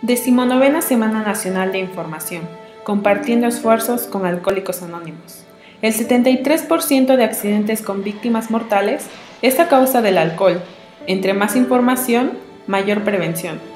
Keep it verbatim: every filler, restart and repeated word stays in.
Decimonovena Semana Nacional de Información, compartiendo esfuerzos con Alcohólicos Anónimos. El setenta y tres por ciento de accidentes con víctimas mortales es a causa del alcohol. Entre más información, mayor prevención.